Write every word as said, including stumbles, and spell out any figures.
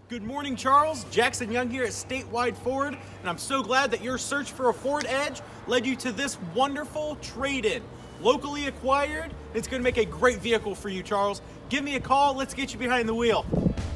Good morning, Charles. Jackson Young here at Statewide Ford, and I'm so glad that your search for a Ford Edge led you to this wonderful trade-in. Locally acquired, it's going to make a great vehicle for you, Charles. Give me a call. Let's get you behind the wheel.